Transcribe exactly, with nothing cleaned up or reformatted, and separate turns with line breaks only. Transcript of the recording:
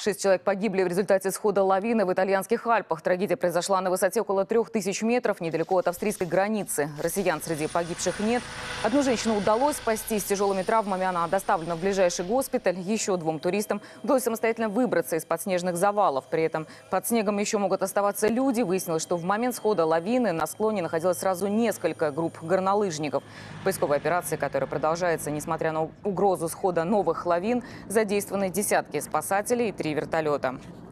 Шесть человек погибли в результате схода лавины в итальянских Альпах. Трагедия произошла на высоте около трех тысяч метров, недалеко от австрийской границы. Россиян среди погибших нет. Одну женщину удалось спасти с тяжелыми травмами. Она доставлена в ближайший госпиталь. Еще двум туристам удалось самостоятельно выбраться из-под снежных завалов. При этом под снегом еще могут оставаться люди. Выяснилось, что в момент схода лавины на склоне находилось сразу несколько групп горнолыжников. В поисковой операции, которая продолжается, несмотря на угрозу схода новых лавин, задействованы десятки спасателей и три вертолета.